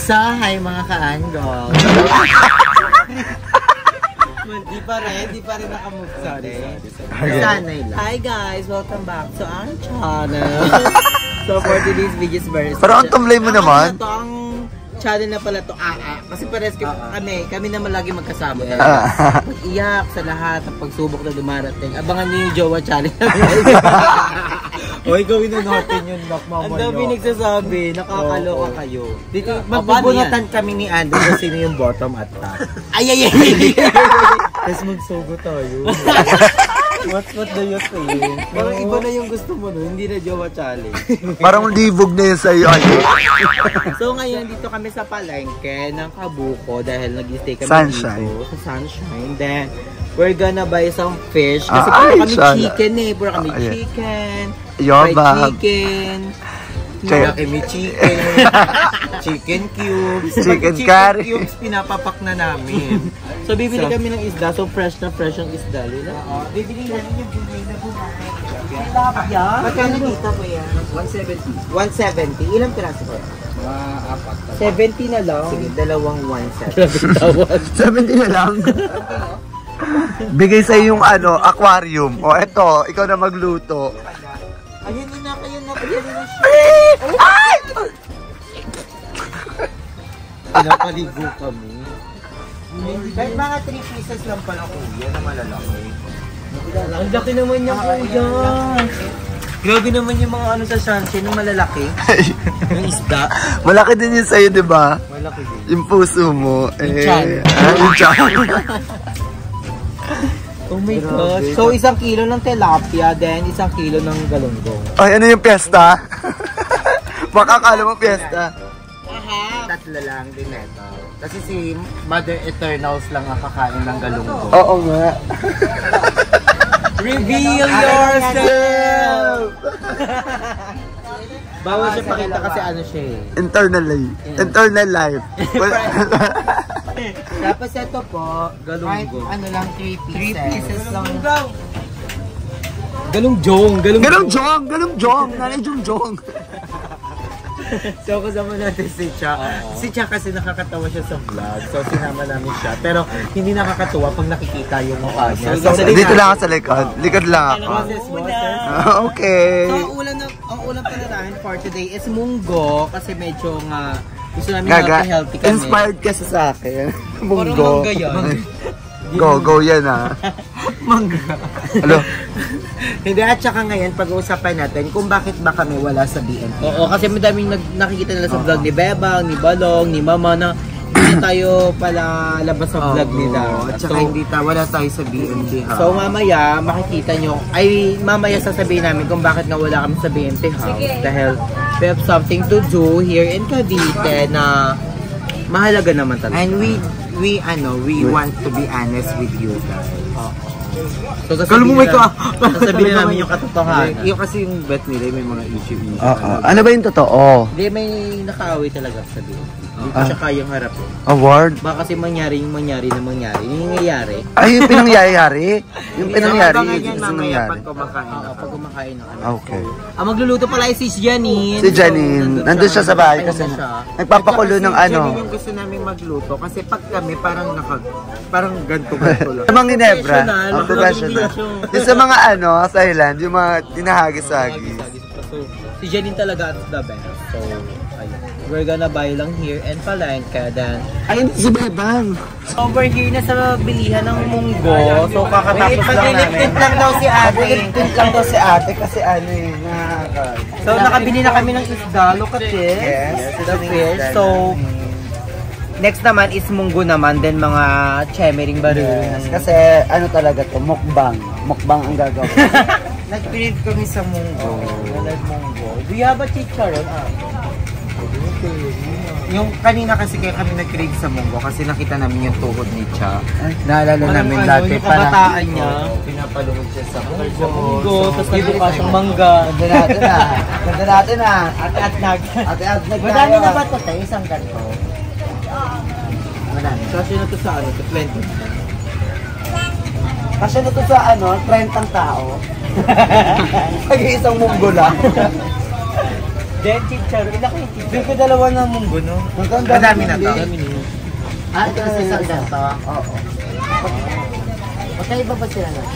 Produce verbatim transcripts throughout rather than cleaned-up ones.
Sa hi mga ka-anggol. Di pa rin, di pa rin nakamove. Sorry. Sanay lang. Hi guys, welcome back to our channel. So for today's video is very pero ang tumlay mo naman. Ito ang channel na pala to, ah, ah. Kasi pares kami, kami naman lagi magkasama. Mag-iyak sa lahat ng pagsubok na dumarating. Abangan niyo yung Jowa Challenge. Oy, gawin na natin yun, Doc Mama. Ang dami nagsasabi, nakakaloka kayo. Dito, magbubunatan kami ni Andy kung sino yung bottom at top. Ay, ay, ay! Tapos magsugo tayo. What's what do you think? Parang iba na yung gusto mo no, hindi na Jowa Challenge. Parang libog na yun sa'yo. So ngayon, dito kami sa palengke ng Kabuko dahil nag-stay kami Sunshine. dito sa Sunshine. Then, we're gonna buy some fish. Kasi ah, puro kami sana. chicken eh. Puro kami ah, chicken. Fried chicken. Puro kami chicken. Chicken cubes. Chicken chicken curry. cubes pinapapak na namin. So, bibili so, kami ng isda. So, fresh na fresh ang isda. Oo. Bibili namin yung bumay na bumay. Tilapia. Magkano dito po yan? one seventy. one seventy. Ilang piraso po? Mga apat. seventy na lang. Sige, dalawang one seventy. seventy na lang. Bigay sa'yo yung ano, aquarium. O eto, ikaw na magluto. Ayun na, ayun na, ayun na siya. Ay! Pinapaligo kami. Kahit mga three pieces lang pala kuya na malalaki. Ang laki naman niya kuya. Grabe naman yung mga ano sa sunshine na malalaki. Yung isda. Malaki din yun sa'yo, di ba? Malaki din. Yung puso mo. Yung chan. Ah, yung chan. Oh my gosh. So, isang kilo ng tilapia, then isang kilo ng galunggong. Ay, ano yung piyesta? Makakala mo piyesta. Aha. Tatlo lang din ito. Kasi si Mother Eternals lang ang kakain ng galunggong. Oo nga. Reveal yourself! Bawal siya pakita kasi ano siya eh. Internal life. Internal life. Tapos ito po, galunggong. Ano lang, three pieces. three pieces lang. Galungjong! Galungjong! Galungjong! Nanay Jongjong! So kasama natin si Cha. Uh -oh. Si Cha kasi nakakatawa siya sa vlog. So sinama namin siya. Pero hindi nakakatawa pag nakikita yung mukha niya. So, so, dito lang ako sa likod. Likod lang ako. Uh, okay. So ang ulam, na, ang ulam pala namin for today is munggo. Kasi medyo nga gusto namin healthy-healthy kami. Inspired kasi sa akin. Munggo. Parang mangga yan. Go, go yan ah. Mangga. Hello? Hindi, at saka ngayon, pag-uusapan natin kung bakit ba kami wala sa B N T. Oo, kasi madaming nakikita nila sa vlog ni Bebang, ni Balong, ni Mama na hindi tayo pala labas sa vlog nila. At saka so, hindi ta, wala tayo sa B N T House. So mamaya, makikita nyo, ay mamaya sasabihin namin kung bakit nga wala kami sa B N T House. Sige. Dahil we have something to do here in Cavite na mahalaga naman talaga. And we, we, ano, we want to be honest with you guys. Oo. So, sasabihin ka, sasabihin namin yung katotohanan. Yung kasi yung bet nila may mga issue. Oo. Ano ba yung totoo? Hindi, may nakaaway talaga sa B N T. Hindi ko siya kayang harapin. Award? Baka kasi mangyari yung mangyari na mangyari. Yung nangyayari. Ay, yung pinangyayari? Yung pinangyari. Yung pinangyari. mamaya pag kumakain na. Pag kumakain na. Okay. Ang magluluto pala ay si Janine. Si Janine. Nandun siya sa bahay kasi nagpapakulo ng ano. Janine yung gusto namin magluto kasi pag kami parang naka, parang ganto-ganto lang. Sa mga Ginebra. Ang professional. Yung sa mga ano, sa island, yung mga tinahagis-hagis. Si Janine talaga at the best. So, ayun. We're gonna buy lang here and palengke then. Ayun si Bebang. Over here na sa bilihan ng munggo. So kakatapos lang namin. lang daw si ate. Maglilipit lang daw si ate kasi ano eh. So nakabili na kami ng isda. Look at this. Yes. The fish. So next naman is munggo naman. Then mga chemering baril. Kasi ano talaga to, mukbang. Mukbang ang gagawin. Nag-print kami sa munggo. Nag-munggo. Do you have a chicharon? Ah. Yung kanina kasi kaya kami nag-crave sa munggo kasi nakita namin yung tuhod ni Cha. Naalala namin ano, dati yung kabataan niya. Pinapalungod siya sa munggo. Munggo, tapos dito pa siyang mangga. Ganda natin na. Ganda natin na. At-at nag. At-at nag. Madami na ba ito tayo? Isang ganito? Madami. Kasi na ito sa ano? twenty. Kasi na ito sa ano? trentang tao. Pag-iisang munggo lang. Then, chicharo. Ilan kayo chicharo? Bigay ko dalawa ng munggo, no? Madami na to. Dami niyo. Ah, ito kasi isang ganito. Oo. Magkaiba ba sila na?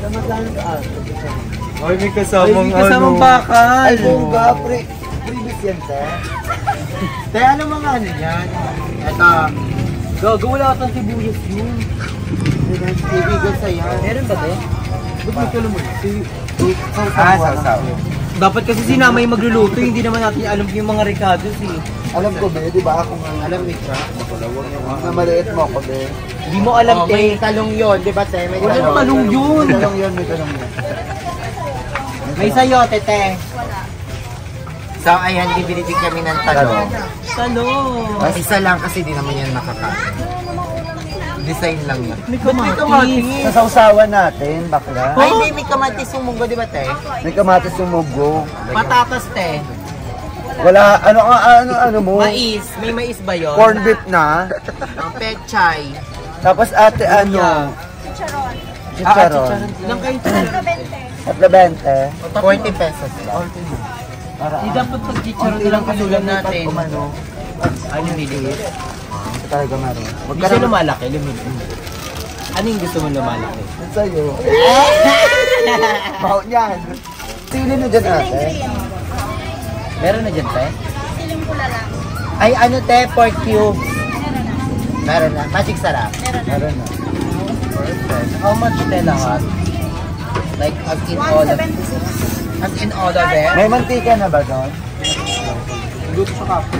Ay, may kasamang ano. May kasamang bakal. Ay, bunga, pre. Previous yan, te. Te, ano mga ano yan? Ito. Gago, wala ka tang sibuyas yun. Ibigan sa yan. Meron ba, te? Ba't may kalam mo? Ah, saw-saw. Dapat kasi si Nama yung magluluto, hindi naman natin alam yung mga ricados eh. Alam ko, be, di ba ako nga Alam mo siya? na maliit mo ako, be. Hindi mo alam, Oh, te. may talong yun, di ba, te? May Wala talong. talong yun. May talong yun, may talong yun. May sayote, te. So, ayan, bibili din kami ng talong. Talong. Isa lang kasi di naman yan makakain. Design lang yan. May kamatis. Sa sausawan natin, bakla. Ay, hindi, may kamatis yung munggo, di ba, te? May kamatis yung mugo. Patatas, te. Wala, ano, ano, ano mo? Mais. May mais ba yun? Corn beef na. Ang pechay. Tapos ate, ano? Chicharon. Ilang kayo chicharon? At labente. forty pesos lang. Hindi dapat pag chicharon nilang kasulan natin. Ano? Ano niliit? Ito talaga meron. Hindi siya lumalaki, lumit. Ano yung gusto mo lumalaki? Ito sa'yo. Baho niyan. Sili na dyan ate. Meron na dyan, te? Ay, ano, te? Pork cube. Meron na. Magic sarap. Meron na. How much, te, lahat? Like, as in all of As in all of it. May mantika na ba doon? Luto sa kapo.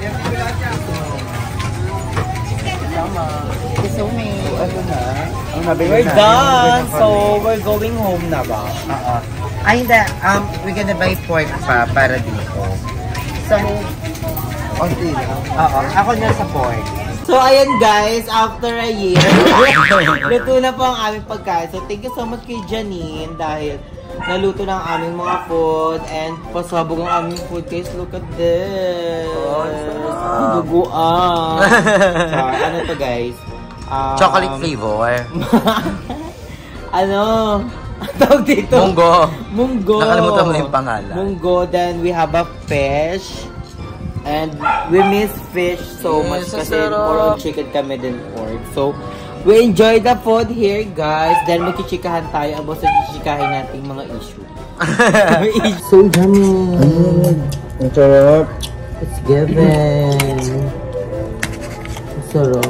Gusto me. Ano na? Ang nabili We're na. done! So, we're going home na ba? Oo. Ay, hindi. Um, we're gonna buy pork pa para dito. So, Konti lang. oo. Ako na sa pork. So, ayan guys, after a year, luto na po ang aming pagkain. So, thank you so much kay Janine dahil naluto na ang aming mga food and pasabog ang aming food. Guys, look at this. Duguan. So, ano to guys? Um, Chocolate flavor. ano? Ang tawag dito? Munggo. Munggo. Nakalimutan mo na yung pangalan. Munggo. Then we have a fish. And we miss fish so Yes, much kasi sarap. more on chicken kami than pork. So, we enjoy the food here, guys. Then magchichikahan tayo about sa chichikahin nating mga issue. So yummy. Mm, ang sarap. It's given. Ang sarap.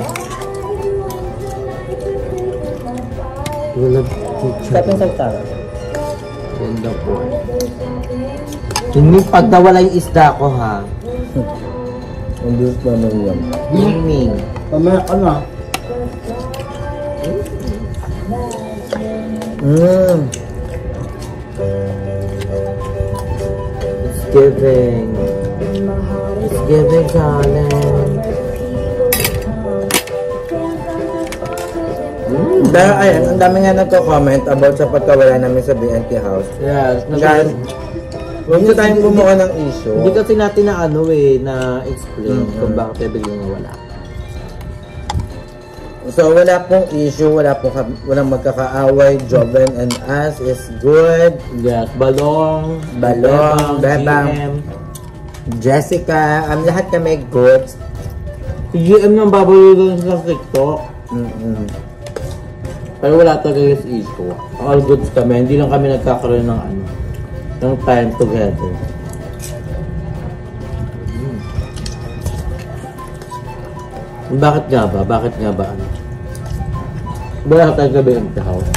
Wala chicha. Stop and salta. Ganda po. Hindi pag nawala yung isda ko, ha? Ang Diyos naman yan. Ming-ming. Pamaya ka na. Mmm. It's giving. It's giving, darling. Pero ayan, ang dami nga nagko-comment about sa pagkawala namin sa B N T house. Yes. Guys, huwag na tayong bumuka ng issue. Hindi kasi natin na ano eh, na explain Mhm. kung bakit biglang nawala. So wala pong issue, wala pong ka- walang magkakaaway. Joven and us is good. Yes, Balong, Balong, Bebang, G M. Jessica, ang lahat kami good. Si G M nang babayo doon sa TikTok. Mm-mm. Pero wala talaga yung issue. All goods kami, hindi lang kami nagkakaroon ng ano, ng time together. Hmm. Bakit nga ba? Bakit nga ba ano? Wala tayo gabi ang house.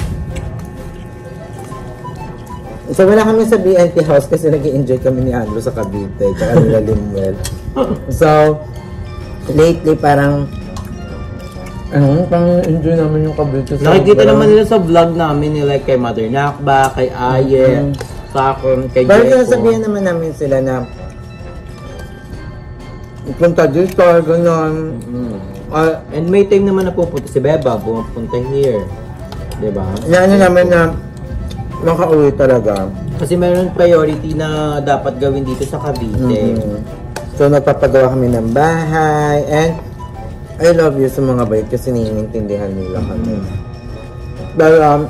So wala kami sa B N T house kasi nag-i-enjoy kami ni Andrew sa Cavite tsaka nila Limuel. So lately parang ano, pang enjoy naman yung Cavite. Nakikita naman nila sa vlog namin ni like kay Mother Nakba, kay Aye, Mhm. sa akin, kay Pero Jeko. sasabihan naman namin sila na punta dito, gano'n. Mm. Uh, And may time naman na pupunta si Beba, pumunta here. Diba? na ano naman na makauwi talaga. Kasi mayroon priority na dapat gawin dito sa Cavite. Mhm. So nagpapagawa kami ng bahay and I love you sa mga bait kasi naiintindihan nila kami. Pero um,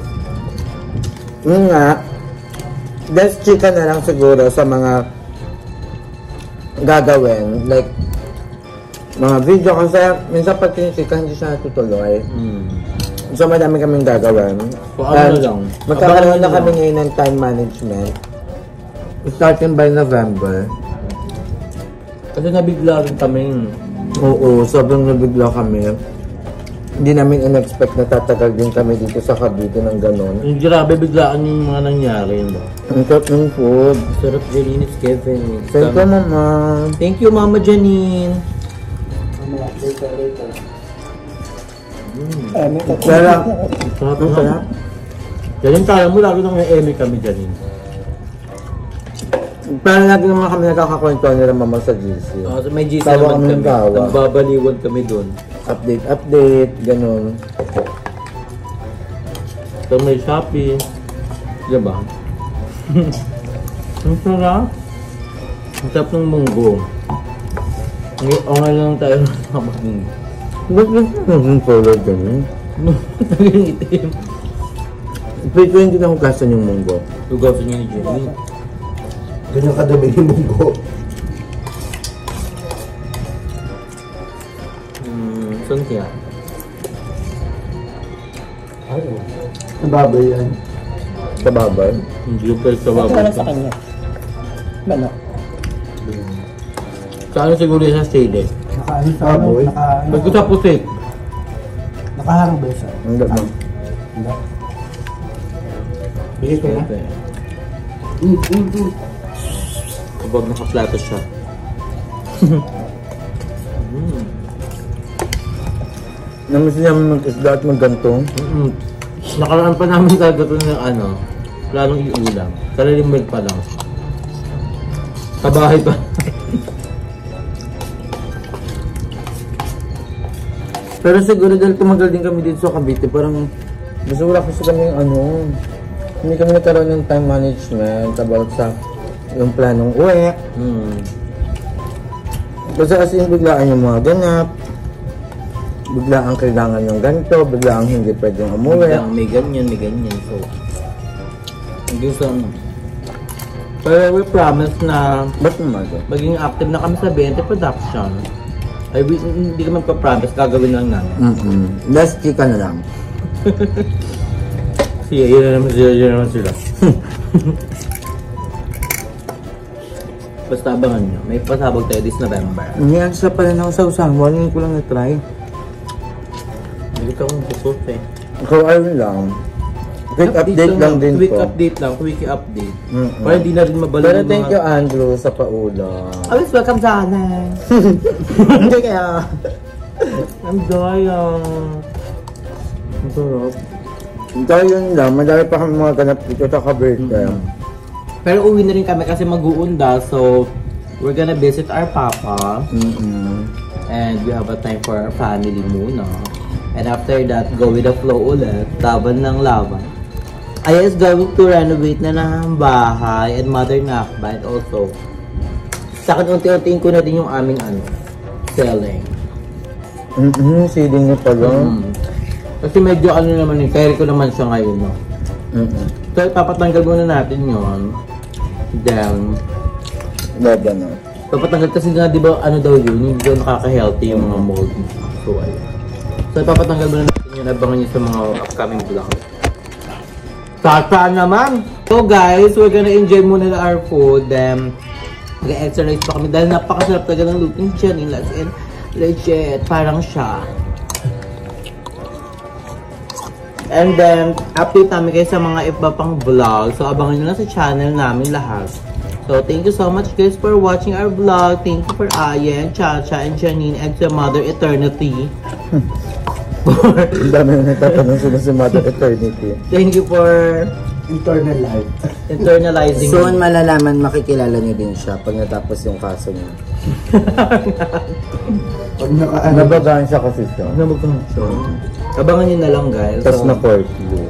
yun nga, let's chika na lang siguro sa mga gagawin. Like, mga video kasi minsan pag kinisika hindi siya natutuloy. Mm. So madami kaming gagawin. So ano na lang? Magkakaroon na kami ngayon ng time management. Starting by November. Kasi nabigla rin kami. Oo, sobrang nabigla kami. Hindi namin in-expect na tatagal din kami dito sa Cavite ng ganon. Yung grabe, biglaan yung mga nangyari. No? Ang sarap ng food. Sarap, Janine, it's Kevin. Thank you, Mama. Thank you, Mama Janine. Mm. Sarap. Sarap, Ang sarap. Janine, kaya mo lagi nang may eme kami, Janine. Pero lagi naman kami nagkakakwento nila Mama sa G C. Oh, so may G C Tawa naman kami ng kami. tawa. Nagbabaliwan kami doon. Update, update, ganon. So may Shopee. Diba? Ang sarap. Ang sarap ng munggo. Okay lang tayo sa munggo. Ba't gusto naging color ganon? Naging itim. Pero hindi na hugasan yung munggo. Lugasan niya ni Jenny. Ganyan kadami yung munggo. Hmm, saan kaya? Ano? Nababay yan. Sa babay? Hindi yung pwede sa babay. Ano sa kanya? Manok. Saan siguro yung sa stage eh? Nakaano sa ano? Baboy? Naka, Ba't ko sa pusit? nakaharang ba yun sa? Hindi ba? Hindi. Bigay ko na. Okay. Mm, mm, mm. Kapag nakaplato siya. mm. Namiss niya mag-isda at mag-gantong. Mm-mm. Nakaraan pa namin talaga ito ng ano, planong iulam. Kalalimig pa lang. Kabahay pa. Pero siguro dahil tumagal din kami dito sa Cavite, parang gusto wala kasi kami ano, hindi kami nagkaroon ng time management about sa yung planong uwi. Hmm. Kasi as in biglaan yung mga ganap, biglaan kailangan ng ganito, biglaan hindi pwedeng umuwi. Biglang may ganyan, may ganyan. So, hindi sa ano. Pero we promise na Ba't naman ito? maging active na kami sa Bente Production. Ay, we, hindi kami pa-promise, gagawin lang namin. Mm-mm. Last chika na lang. Siya, yun na naman sila, yun na naman sila. Basta abangan nyo, may pasabog tayo this November. Ngayon sa pala na sa usahan, one ko lang na-try. Hindi ka mong pusot eh. Ikaw ayun lang. Quick update lang din Quick po. update lang, quick update. Mm-mm. Para hindi na rin mabalo Pero yung thank mga- you Andrew sa paulam. Always welcome sa akin. Hindi kaya. Ang daya. Ang sarap. Ito yun lang, madami pa kami mga ganap dito sa Cavite. Pero uwi na rin kami kasi mag-uunda, so we're gonna visit our papa. Mm-mm. And we have a time for our family muna. And after that, go with the flow ulit. Laban ng laban. Aya is going to renovate na ng bahay and mother nakba. And also, sa akin unti-untiin ko na din yung aming ano, selling. Mm-mm, seeding niyo pala. Mm. Kasi medyo ano naman yung carry ko naman siya ngayon, no? Mm-mm. So, ipapatanggal muna natin yon. Then, Lada na. papatanggal kasi nga, di ba, ano daw yun, hindi daw nakaka-healthy yung mga mold. So, ayun. So, ipapatanggal muna natin yun, abangan nyo sa mga upcoming vlog. Sasaan naman! So, guys, we're gonna enjoy muna our food. Then, mag-exercise pa kami dahil napakasarap talaga ng luto ni Janine. As in, legit, parang siya. And then, update namin kayo sa mga iba pang vlog. So, abangan nyo na sa channel namin lahat. So, thank you so much guys for watching our vlog. Thank you for Ayen, Chacha, and Janine, and sa Mother Eternity. Ang dami na nagtatanong sila si Mother Eternity. Thank you for Internal life. internalizing. Soon malalaman, makikilala niyo din siya pag natapos yung kaso niya. Pag naka-ano. Nabagaan siya kasi siya. Ano ba so, abangan nyo na lang guys. Tapos So, na curfew.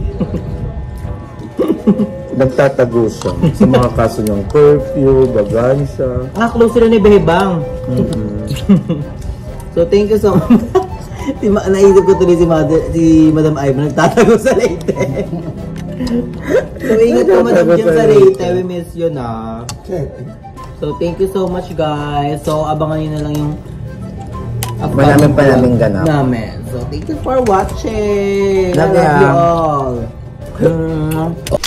Nagtatago siya sa mga kaso niyang curfew, bagaan siya. ah, close sila ni Behebang. Mm-mm. So, thank you so much. si Ma naisip ko tuloy si, Mother, si Madam Ivan nagtatago sa Leyte. So, ingat ka Madam dyan sa Leyte. We miss you na. Check. So, thank you so much, guys. So, abangan nyo na lang yung Maraming pa namin ganap. Namin. So, thank you for watching. Love I love ya. you all.